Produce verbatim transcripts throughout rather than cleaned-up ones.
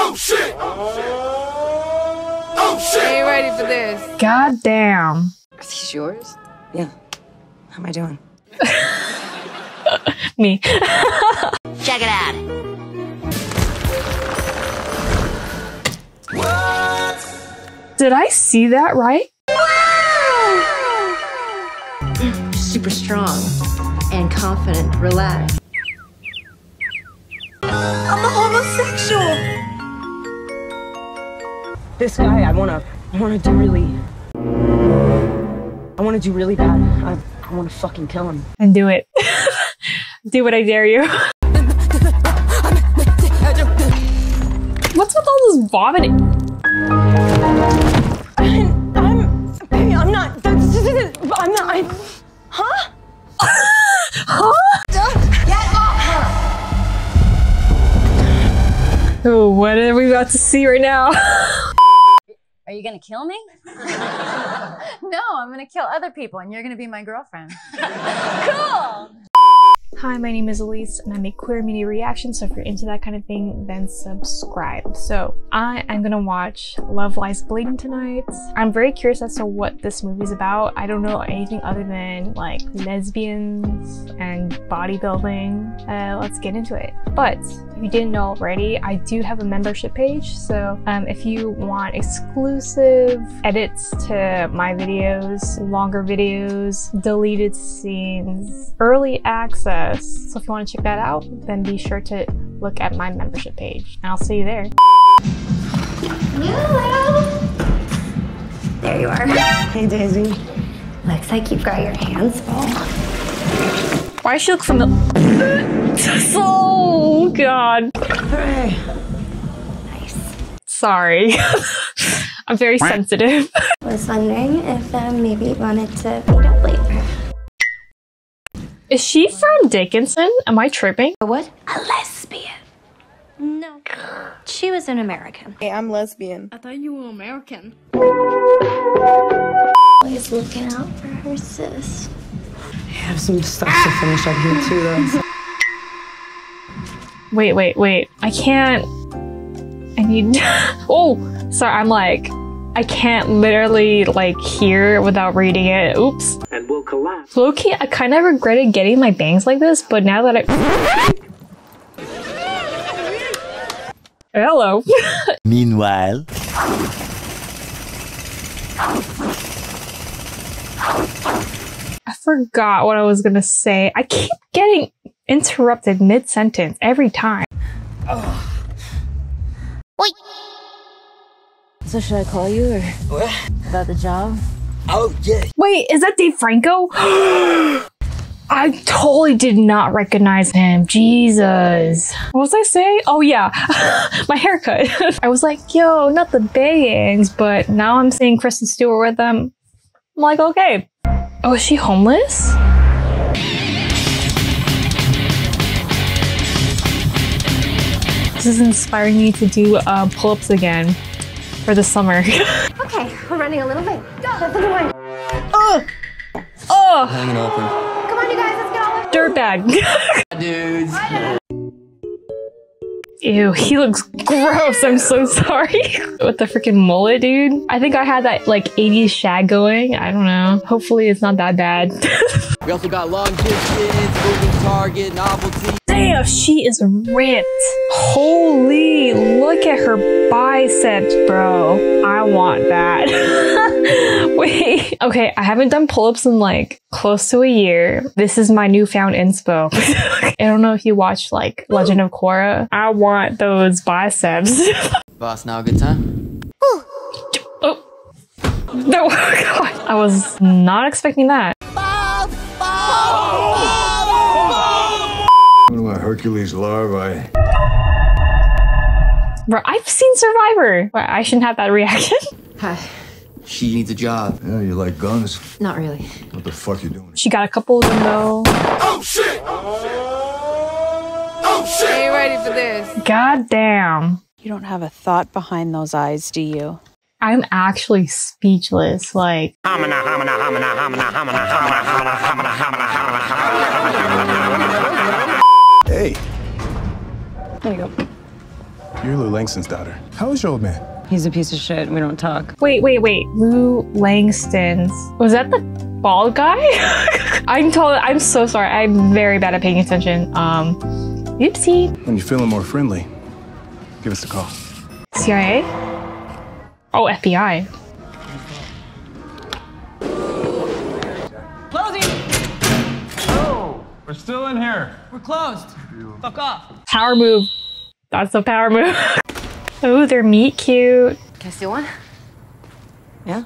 Oh shit! Oh shit! Are you ready for this? God damn. Are these yours? Yeah. How am I doing? Me. Check it out. Did I see that right? Super strong and confident, relaxed. I'm a homosexual! This guy, I wanna, I wanna do really... I wanna do really bad. I, I wanna fucking kill him. And do it. Do what I dare you. What's with all this vomiting? I'm, I'm, baby, I'm not, that's, I'm not, I, huh? Huh? Get off her! Oh, what are we about to see right now? Are you gonna kill me? No, I'm gonna kill other people and you're gonna be my girlfriend. Cool! Hi, my name is Elise and I make queer media reactions, so if you're into that kind of thing, then subscribe. So I am gonna watch Love Lies Bleeding tonight. I'm very curious as to what this movie's about. I don't know anything other than like lesbians and bodybuilding. Uh, let's get into it. But if you didn't know already, I do have a membership page. So um, if you want exclusive edits to my videos, longer videos, deleted scenes, early access, so if you want to check that out, then be sure to look at my membership page. And I'll see you there. Hello. There you are. Hey, Daisy. Looks like you've got your hands full. Why does she look familiar? Oh, God. Hooray. Nice. Sorry. I'm very sensitive. Was wondering if um, maybe you wanted to meet up later. Is she from Dickinson? Am I tripping? A what? A lesbian. No. She was an American. Hey, I'm lesbian. I thought you were American. Always looking out for her sis. I have some stuff to finish up here too, though. Wait, wait, wait. I can't... I need... Oh! Sorry, I'm like... I can't literally like hear without reading it. Oops. And will collapse. Low-key, I kind of regretted getting my bangs like this, but now that I... Hello. Meanwhile... I forgot what I was gonna say. I keep getting interrupted mid-sentence every time. Oh. Wait. So should I call you or What? about the job? Oh, yeah. Wait, is that Dave Franco? I totally did not recognize him. Jesus. What was I saying? Oh yeah, my haircut. I was like, yo, not the bangs, but now I'm seeing Kristen Stewart with them. I'm like, okay. Oh, is she homeless? This is inspiring me to do uh, pull-ups again for the summer. Okay, we're running a little late. Go, that's the door. Oh! Oh! Hanging open. Come on, you guys, let's get all of Dirtbag. Dudes. Ew, he looks gross. I'm so sorry. With the freaking mullet, dude. I think I had that like eighties shag going. I don't know. Hopefully it's not that bad. We also got long distance, moving target, novelty. Damn, she is ripped. Holy, look at her biceps, bro. I want that. Wait. Okay, I haven't done pull-ups in like close to a year. This is my newfound inspo. I don't know if you watch like Legend of Korra. I want those biceps. Boss, now a good time? Oh. No, God. I was not expecting that. One of my Hercules larvae. Bro, I've seen Survivor. But I shouldn't have that reaction. Hi. She needs a job. Yeah, you like guns? Not really. What the fuck you doing? She got a couple of them though. Oh shit! Oh shit! Are you ready for this? God damn. You don't have a thought behind those eyes, do you? I'm actually speechless. Like, Hey, there you go. You're Lou Langston's daughter. How is your old man? He's a piece of shit. We don't talk. Wait, wait, wait. Lou Langston's. Was that the bald guy? I'm told. I'm so sorry. I'm very bad at paying attention. Um, oopsie. When you're feeling more friendly, give us a call. C I A? Oh, F B I. Closing! Oh, we're still in here. We're closed. Fuck off. Power move. That's a power move. Oh, they're meat cute. Can I steal one? Yeah.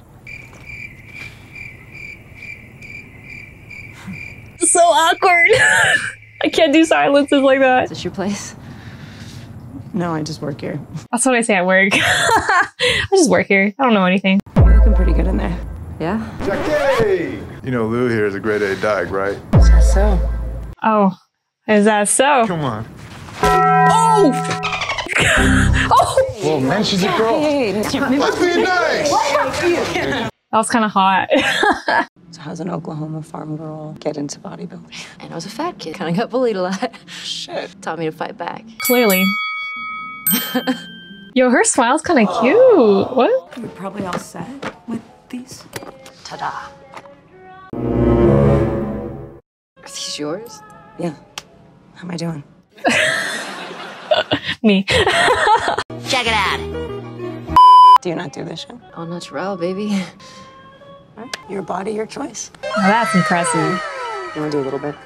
So awkward. I can't do silences like that. Is this your place? No, I just work here. That's what I say at work. I just work here. I don't know anything. You're looking pretty good in there. Yeah? Jackie! You know Lou here is a grade A dyke, right? Is that so? Oh, is that so? Come on. Oh! Oh! Whoa, man, she's a girl. Hey, that's your Let's be nice! That was kind of hot. So how's an Oklahoma farm girl get into bodybuilding? And I was a fat kid. Kind of got bullied a lot. Shit. Taught me to fight back. Clearly. Yo, her smile's kind of cute. What? We're probably all set with these. Ta-da. Are these yours? Yeah. How am I doing? Me. Check it out. Do you not do this shit? All natural, baby. Right. Your body, your choice. Oh, that's impressive. You want to do a little bit?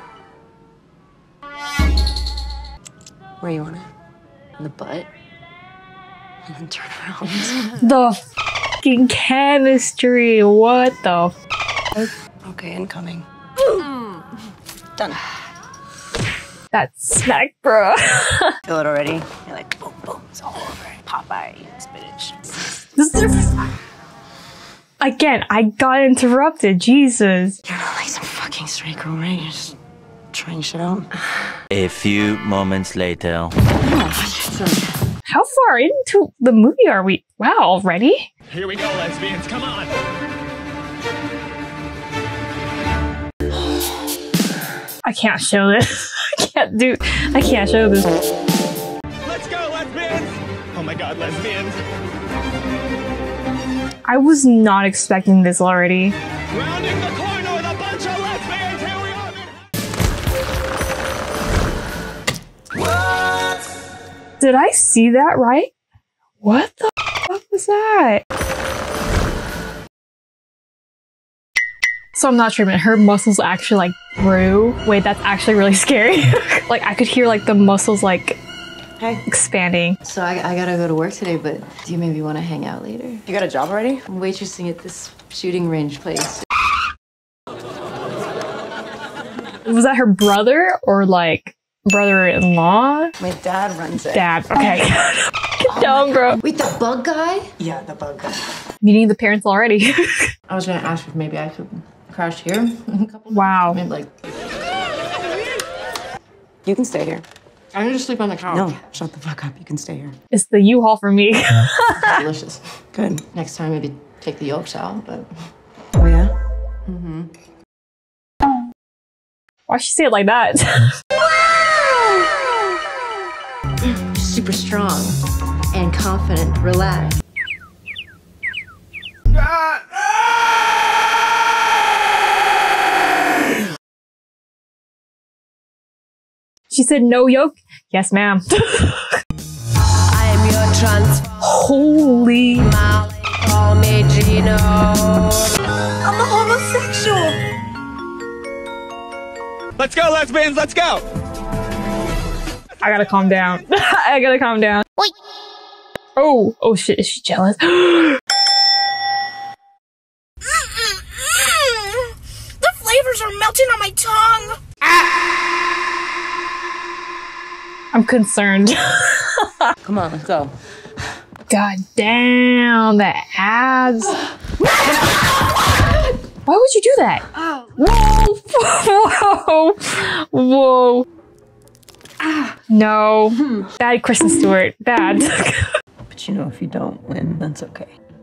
Where you want it? In the butt. And then turn around. The fucking chemistry. What the f- Okay, incoming. Done. That's smack, bro. Feel it already? You're like, boom, boom, it's all over. Popeye, spinach. This is Again, I got interrupted. Jesus. You're not like some fucking straight girl, right? You're just trying shit out. A few moments later. How far into the movie are we? Wow, already? Here we go, lesbians. Come on. I can't show this. I can't do. I can't show this. Let's go, lesbians. Oh my god, lesbians. I was not expecting this already. Rounding the corner with a bunch of lesbians. Here we are. What? Did I see that right? What the fuck was that? So I'm not sure, but her muscles actually like grew. Wait, that's actually really scary. Like I could hear like the muscles like hey. expanding. So I, I gotta go to work today, but do you maybe want to hang out later? You got a job already? I'm waitressing at this shooting range place. Was that her brother or like brother-in-law? My dad runs it. Dad, okay. Get down, bro. Wait, the bug guy? Yeah, the bug guy. Meeting the parents already. I was gonna ask if maybe I could crash here in a couple Wow. Maybe like You can stay here. I need to sleep on the couch. No, shut the fuck up. You can stay here. It's the U-Haul for me. Delicious. Good. Next time maybe take the yolks out, but Oh yeah? mm-hmm. Why'd she say it like that? Super strong and confident, relaxed. She said no yolk. Yes, ma'am. I am your trans. Holy. Call me Gino. I'm a homosexual. Let's go, lesbians. Let's go. I gotta calm down. I gotta calm down. Wait. Oh, oh shit, is she jealous? The flavors are melting on my tongue. I'm concerned. Come on, let's go. God damn, the ads. Why would you do that? Whoa, whoa, whoa. No, bad Kristen Stewart, bad. But you know, if you don't win, that's okay.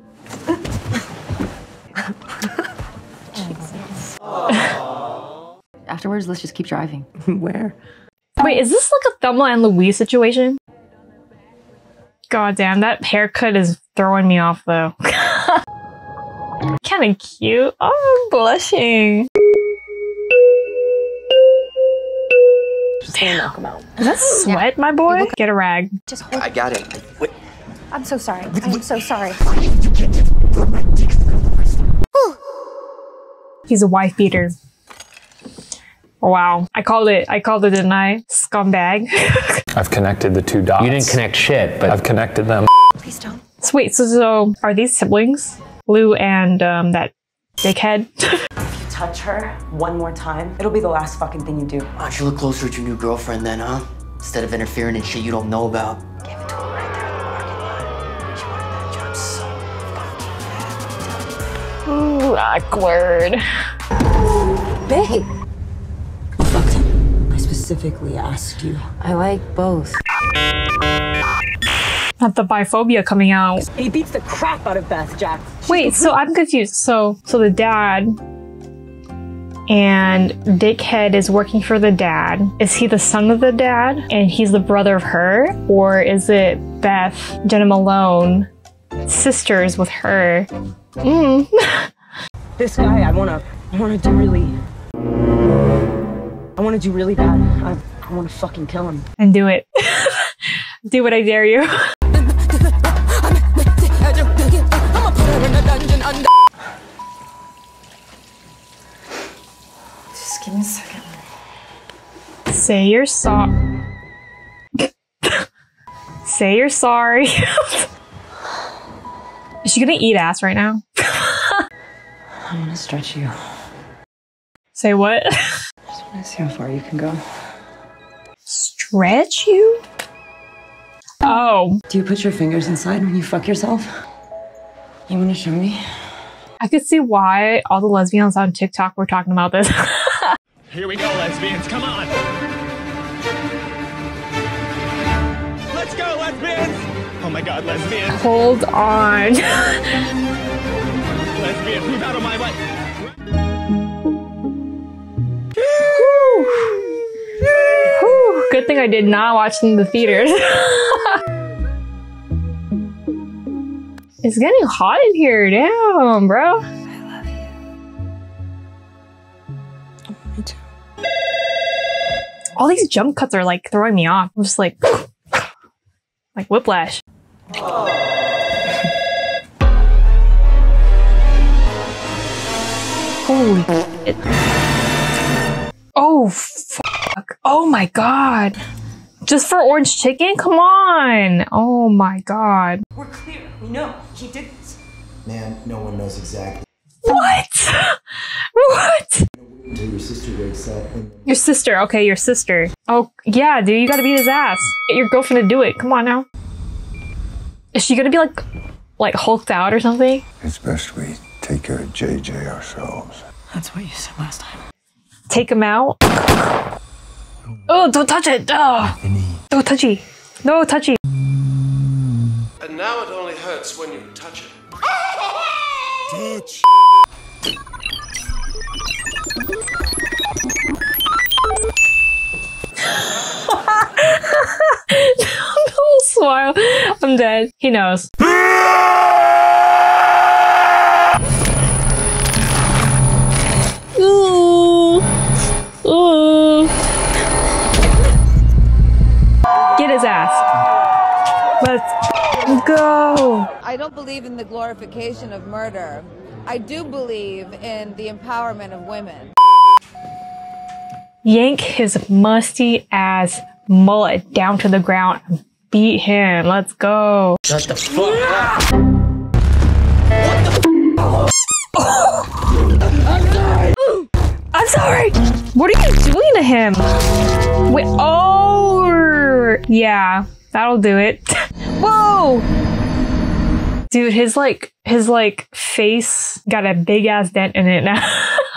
Jesus. Afterwards, let's just keep driving. Where? Wait, is this like a Thelma and Louise situation? God damn, that haircut is throwing me off though. Kind of cute. Oh, I'm blushing. Just gonna knock him out. Is that sweat, yeah. my boy? Get a rag. Just hold I got it. Wait. I'm so sorry. I am so sorry. He's a wife beater. Wow. I called it. I called it, didn't I? Scumbag. I've connected the two dots. You didn't connect shit, but I've connected them. Please don't. So wait, so, so are these siblings? Lou and um, that dickhead? If you touch her one more time, it'll be the last fucking thing you do. Why don't you look closer at your new girlfriend then, huh? Instead of interfering in shit you don't know about. Give it to her right there in the parking lot. She wanted that job so fucking bad. Ooh, awkward. Babe! Fucked him. I specifically asked you. I like both. Not the biphobia coming out. He beats the crap out of Beth, Jack. Wait, so I'm confused. So, so the dad and Dickhead is working for the dad. Is he the son of the dad and he's the brother of her? Or is it Beth, Jenna Malone, sisters with her? Mm. This guy, I wanna, I wanna do really, I wanna do really bad. I, I wanna fucking kill him. And do it. Do what I dare you. Just give me a second. Say you're sorry. Say you're sorry. Is she gonna eat ass right now? I'm gonna stretch you. Say what? I just wanna see how far you can go. Stretch you? Oh. Do you put your fingers inside when you fuck yourself? You wanna show me? I could see why all the lesbians on TikTok were talking about this. Here we go, lesbians, come on! Let's go, lesbians! Oh my god, lesbians! Hold on. Lesbians, move out of my way! Whew. Good thing I did not watch in the theaters. It's getting hot in here. Damn, bro. I love you. Oh, me too. All these jump cuts are like throwing me off. I'm just like, like whiplash. Holy shit. Oh, fuck. Oh my god. Just for orange chicken? Come on. Oh my god. We're clear. We know. He did this. Man, no one knows exactly. What? What? Until your sister wakes up. And... Your sister. Okay, your sister. Oh, yeah, dude. You gotta beat his ass. Get your girlfriend to do it. Come on now. Is she gonna be like, like hulked out or something? It's best we take care of J J ourselves. That's what you said last time. Take him out? Oh, don't touch it! Oh. No touchy. No touchy. And now it only hurts when you touch it. Touch. Little smile. I'm dead. He knows. Ooh. Ooh. Get his ass. Let's go. I don't believe in the glorification of murder. I do believe in the empowerment of women. Yank his musty ass mullet down to the ground and beat him. Let's go. Shut the fuck up. I'm sorry. I'm sorry. What are you doing to him? Wait, oh, yeah, that'll do it. Whoa. Dude, his like, his like face got a big ass dent in it now.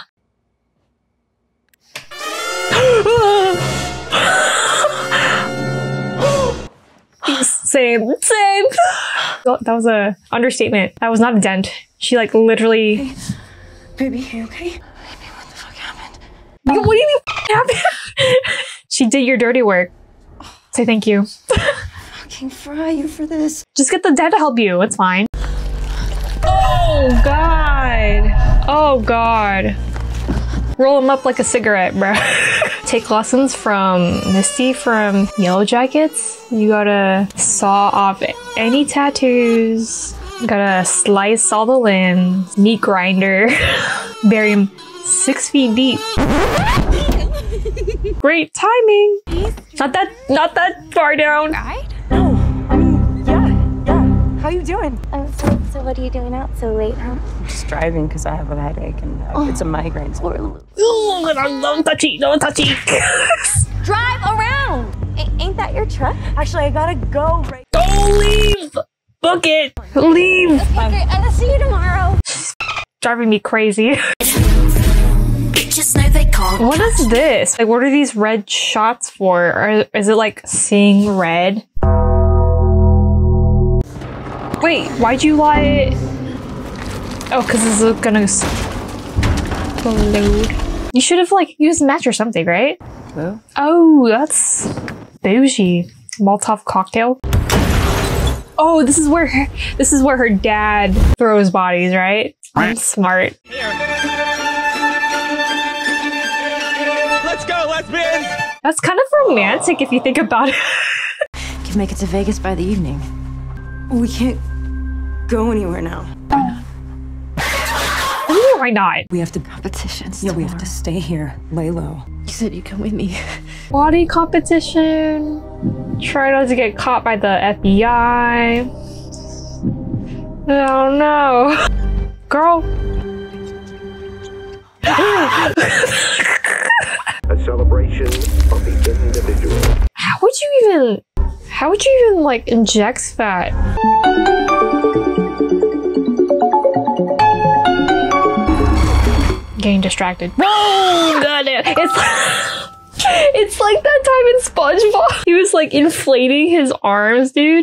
Same, same. That was a understatement. That was not a dent. She like literally. Hey, baby, you okay? Baby, what the fuck happened? What do you mean happened? She did your dirty work. Say thank you. fucking fry you for this. Just get the dad to help you. It's fine. Oh, God. Oh, God. Roll them up like a cigarette, bro. Take lessons from Misty from Yellow Jackets. You gotta saw off any tattoos. You gotta slice all the limbs. Meat grinder. Bury him six feet deep. Great timing. Not that, not that far down. Right? No, I mean, yeah, yeah. How you doing? Um, so, so what are you doing out so late, huh? I'm just driving because I have a headache and uh, it's a migraine. Oh, don't touchy, don't touchy. Drive around. A- ain't that your truck? Actually, I gotta go right. Don't leave. Book it. Leave. Okay, great. I'll see you tomorrow. Driving me crazy. Bitches know they can't. What is this? Like, what are these red shots for? Or is it like seeing red? Wait, why'd you lie? Oh, because this is gonna explode. You should have like used a match or something, right? Well. Oh, that's bougie. Molotov cocktail. Oh, this is where her, this is where her dad throws bodies, right? I'm smart. Let's go, lesbians! That's kind of romantic if you think about it. Can make it to Vegas by the evening. We can't go anywhere now. Why not? We have to competitions. Yeah, we have to stay here. Lay low. You said you come with me. Body competition. Try not to get caught by the F B I. Oh no. Girl. A celebration of the individual. How would you even, how would you even like inject fat? Getting distracted. Whoa, got it. It's, it's like that time in SpongeBob. He was like inflating his arms, dude.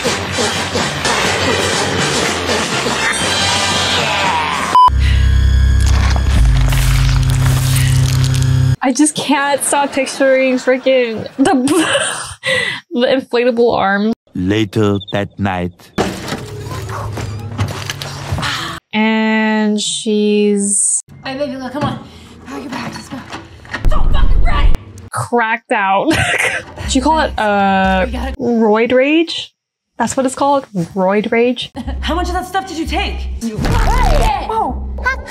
I just can't stop picturing freaking the, the inflatable arms. Later that night. And she's Hey, baby, look, come on. Pack your bags, let's go. Don't fucking run! cracked out. Should you call it uh roid rage? That's what it's called? Roid rage? How much of that stuff did you take? You. Oh.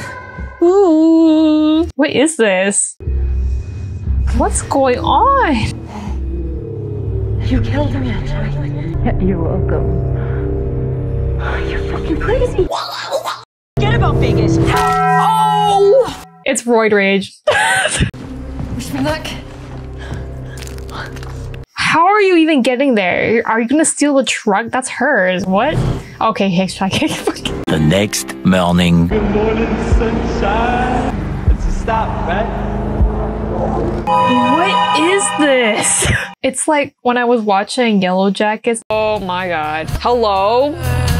Ooh. What is this? What's going on? You killed him, actually. You're welcome. You're fucking crazy. Forget about Vegas. Oh! It's roid rage. Wish me luck. How are you even getting there? Are you gonna steal the truck? That's hers. What? Okay, hey, try. The next morning. Good morning, sunshine. It's a stop, right? What is this? It's like when I was watching Yellow Jackets. Oh my god. Hello?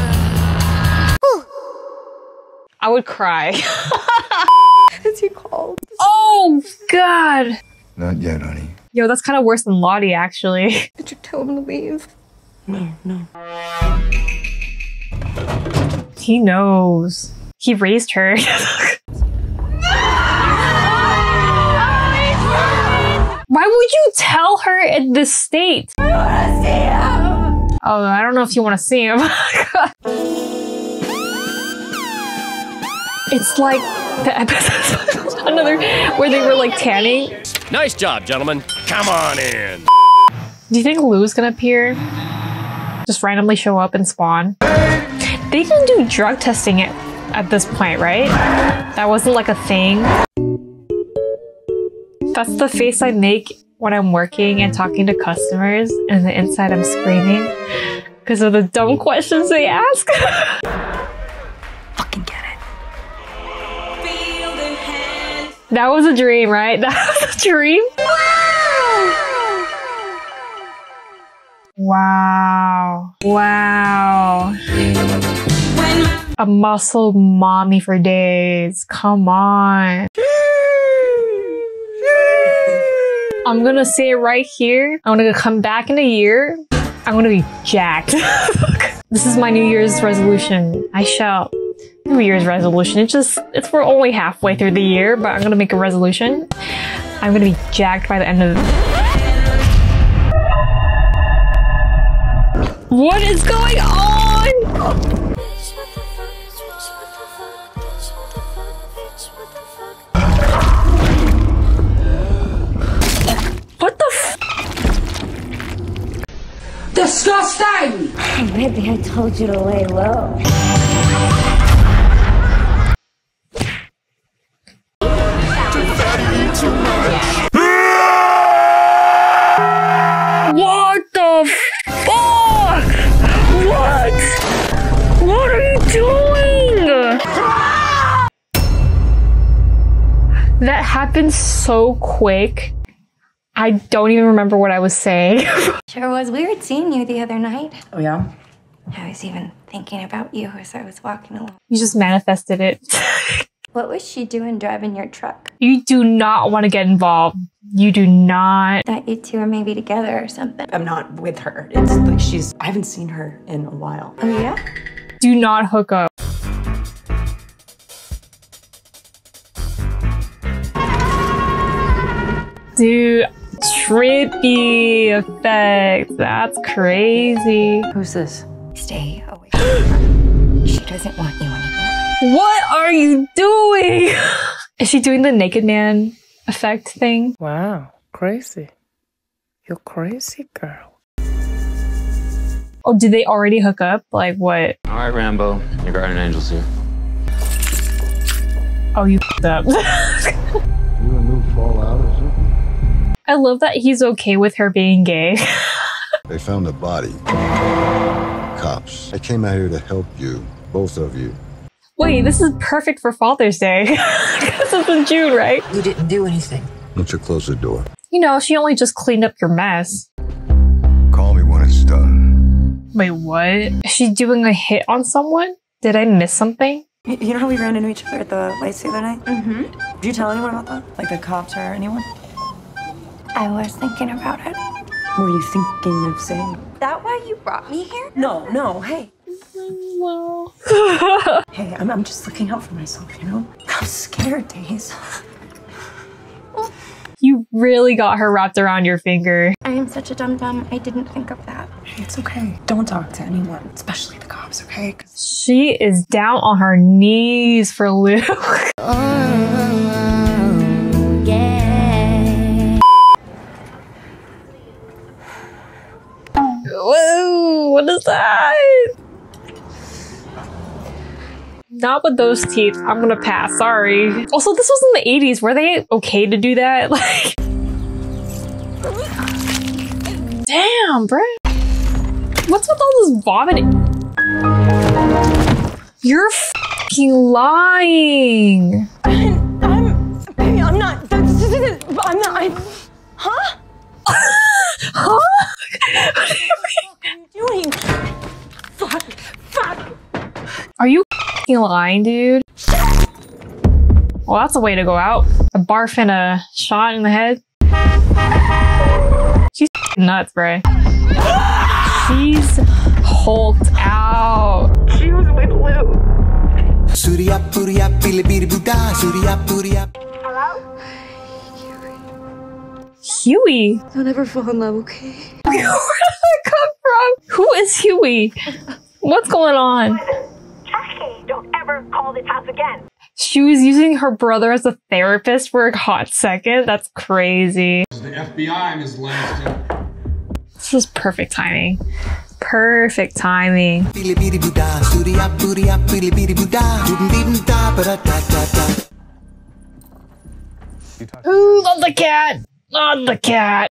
I would cry. Is he called? Oh god. Not yet, honey. Yo, that's kind of worse than Lottie, actually. Did you tell him to leave? No, no. He knows. He raised her. Why would you tell her in this state? I wanna see him. Oh, I don't know if you want to see him. It's like the episode, another where they were like tanning. Nice job, gentlemen. Come on in. Do you think Lou's gonna appear? Just randomly show up and spawn? They can do drug testing at, at this point, right? That wasn't like a thing. That's the face I make when I'm working and talking to customers, and the inside I'm screaming because of the dumb questions they ask. Fucking get it. That was a dream, right? That was a dream. Wow. Wow. A muscle mommy for days. Come on. I'm gonna say it right here. I'm gonna come back in a year. I'm I'm gonna be jacked. This is my New Year's resolution. I shall. New Year's resolution. It's just, it's we're only halfway through the year, but I'm gonna make a resolution. I'm gonna be jacked by the end of. What is going on? What the f- Disgusting! Oh, maybe I told you to lay low. What the fuck? What? What are you doing? That happened so quick. I don't even remember what I was saying. Sure was weird seeing you the other night. Oh yeah? I was even thinking about you as I was walking along. You just manifested it. What was she doing driving your truck? You do not want to get involved. You do not. Thought you two are maybe together or something. I'm not with her. It's like she's, I haven't seen her in a while. Oh yeah? Do not hook up. Dude, trippy effect. That's crazy. Who's this? Stay away. She doesn't want you anymore. What are you doing? Is she doing the naked man effect thing? Wow, crazy. You're crazy, girl. Oh, did they already hook up? Like what? All right, Rambo, your guardian angel's here. Oh, you f***ed up. You a new fallout or something? I love that he's okay with her being gay. They found a body. Cops. I came out here to help you, both of you. Wait, this is perfect for Father's Day. Because it's in June, right? You didn't do anything. Why don't you close the door? You know, she only just cleaned up your mess. Call me when it's done. Wait, what? Is she doing a hit on someone? Did I miss something? You know how we ran into each other at the lights the other night? Mm-hmm. Did you tell anyone about that? Like the cops or anyone? I was thinking about it. What were you thinking of saying? That why you brought me here? No, no, hey. Well. Hey, I'm, I'm just looking out for myself, you know? I'm scared, Days. You really got her wrapped around your finger. I am such a dum-dum, I didn't think of that. Hey, it's okay. Don't talk to anyone, especially the cops, okay? She is down on her knees for Luke. Oh, yeah. Whoa, what is that? Not with those teeth. I'm gonna pass, sorry. Also, this was in the eighties. Were they okay to do that? Like, damn, bruh. What's with all this vomiting? You're f***ing lying. I'm, I'm, baby, I'm not, that's, this isn't, I'm not, I, huh? Huh? What are you doing? Fuck, fuck. Are you f***ing lying, dude? Well, that's a way to go out. A barf and a shot in the head. She's f***ing nuts, bruh. She's hulked out. She was with Lou. Hello? Huey? Don't ever fall in love, okay? Where did that come from? Who is Huey? What's going on? Jackie, don't ever call this house again. She was using her brother as a therapist for a hot second? That's crazy. The F B I, Miz Langston. This was perfect timing. Perfect timing. Ooh, not the cat! Not the cat!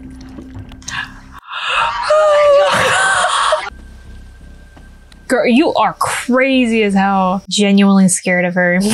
Girl, you are crazy as hell. Genuinely scared of her.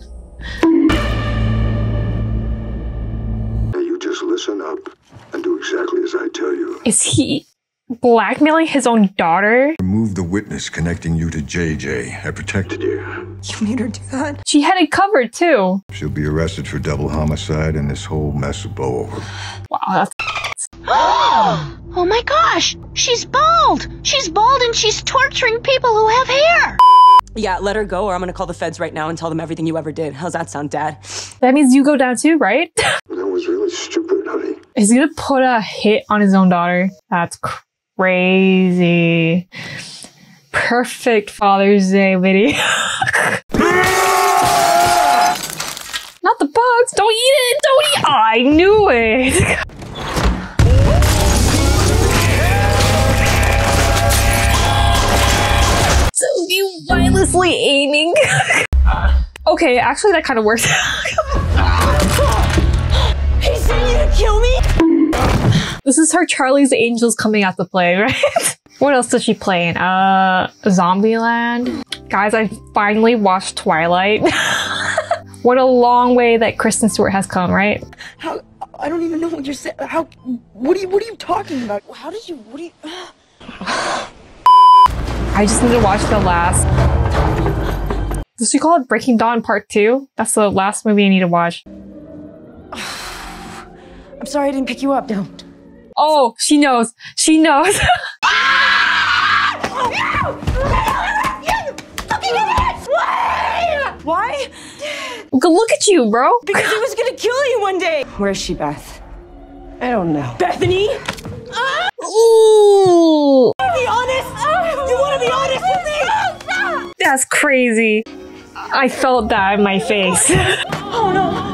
You just listen up and do exactly as I tell you. Is he blackmailing his own daughter? Remove the witness connecting you to J J. I protected you. You made her do that? She had it covered too. She'll be arrested for double homicide and this whole mess will blow over. Wow, that's Oh my gosh, she's bald. She's bald and she's torturing people who have hair. Yeah, let her go or I'm gonna call the feds right now and tell them everything you ever did. How's that sound, Dad? That means you go down too, right? That was really stupid, honey. He's gonna put a hit on his own daughter. That's crazy. Perfect Father's Day video. Not the bugs! Don't eat it! Don't eat- oh, I knew it! So you mindlessly aiming. Okay, actually that kind of works. He's saying to kill me? This is her Charlie's Angels coming out to play, right? What else does she play in? Uh, Zombieland? Guys, I finally watched Twilight. What a long way that Kristen Stewart has come, right? How? I don't even know what you're saying. How? What are you? What are you talking about? How did you? What do you? I just need to watch the last. Does she call it Breaking Dawn Part Two? That's the last movie I need to watch. I'm sorry I didn't pick you up. Don't. Oh, she knows. She knows. Why? Look at you, bro. Because he was gonna kill you one day. Where's she, Beth? I don't know. Bethany? Ooh. Be honest. You want to be honest with me? That's crazy. I felt that in my face. Oh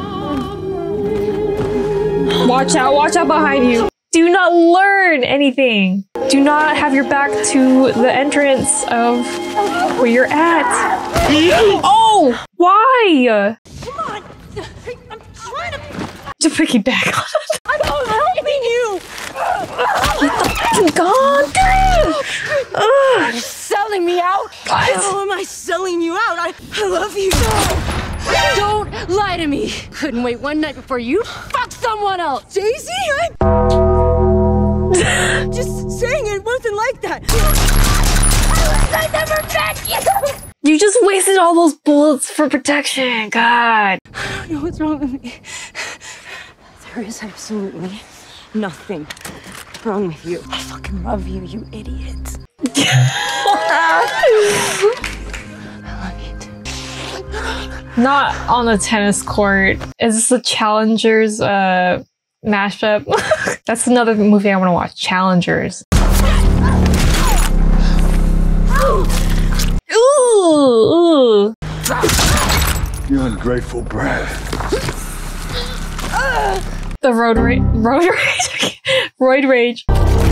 no. Watch out, watch out behind you. Do not learn anything. Do not have your back to the entrance of where you're at. Oh, why? Come on. I'm trying to. To piggyback on it. I'm helping you. Get the god damn. You're selling me out. What? How am I selling you out? I, I love you. Don't lie to me. Couldn't wait one night before you fuck someone else. Daisy, I'm just saying it wasn't like that. I never met you. You just wasted all those bullets for protection. God. I don't know what's wrong with me. There is absolutely nothing wrong with you. I fucking love you, you idiot. Not on the tennis court. Is this the Challengers uh, mashup? That's another movie I want to watch. Challengers. Ooh, ooh. You ungrateful brat. The road rage. Road rage. Roid rage.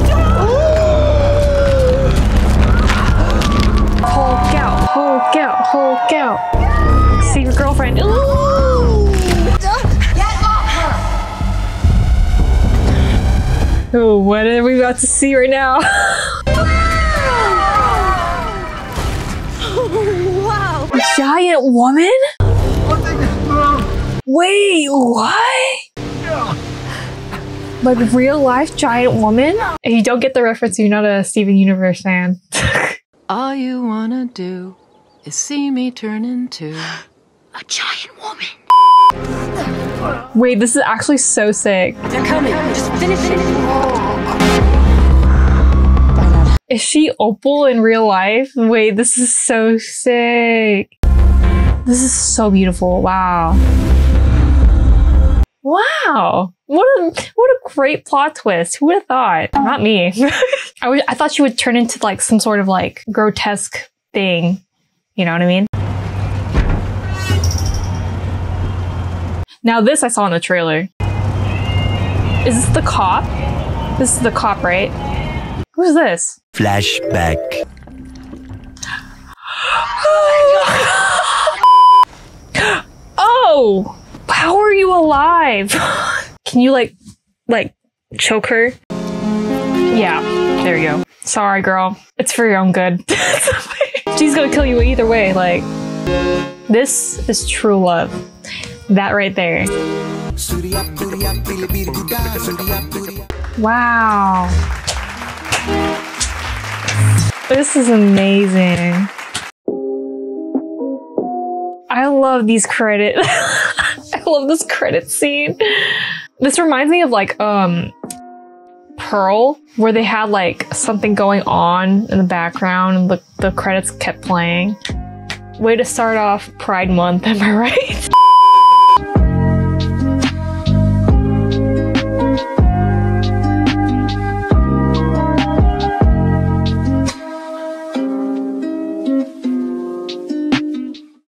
Hulk out. Hulk out. Hulk out. See your girlfriend. Ooh. Ooh, what are we about to see right now? Wow. Giant woman? Wait, what? Like real life giant woman? If you don't get the reference, you're not a Steven Universe fan. All you wanna do is see me turn into A giant woman. Wait, this is actually so sick. They're coming. Just finish it. Is she Opal in real life? Wait, this is so sick. This is so beautiful. Wow. Wow. What a what a great plot twist. Who would have thought? Not me. I, would, I thought she would turn into like some sort of like grotesque thing. You know what I mean? Now this I saw in the trailer. Is this the cop? This is the cop, right? Who's this? Flashback. Oh! How are you alive? Can you like, like, choke her? Yeah, there you go. Sorry, girl. It's for your own good. She's gonna kill you either way, like. This is true love. That right there. Wow. This is amazing. I love these credits. I love this credit scene. This reminds me of like um Pearl, where they had like something going on in the background and the, the credits kept playing. Way to start off Pride Month, am I right?